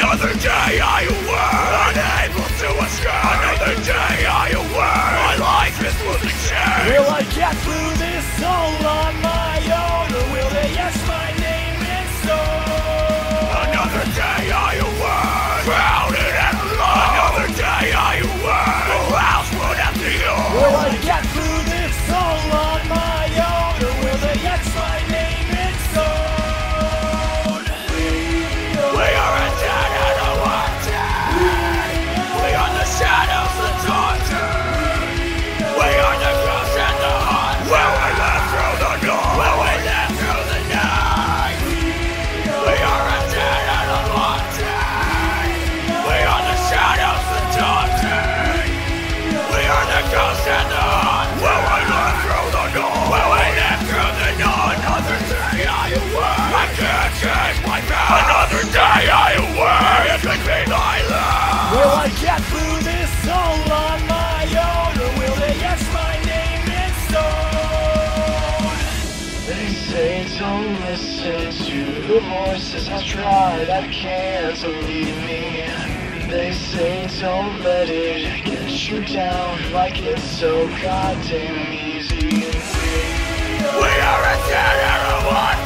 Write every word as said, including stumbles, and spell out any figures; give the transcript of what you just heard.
Another day I awake, unable to escape. Another day I awake, my life is losing shape. Will I get through this all on my own, or will they etch my name in stone? Another day I awake, crowded and alone. Another day I awake, the house would have the old. Will I get through this all on my own, or will they etch my name in stone? We are a dead and a wanted. We are the shadows, the daunted. We are the ghosts and the haunted. Will we live through the night? Will we live through the night? We are a dead and a wanted. We are the shadows, the daunted. We are the ghosts and the haunted. Will we live through the night? Will we live through the night? Another day I awake, I can't change my path. Another day I awake, it could be my life. Will I get through this all on my own, or will they etch my name in stone? They say don't listen to the voices I tried, I can't believe me. They say don't let it get you down, like it's so goddamn easy. We are a dead and a wanted.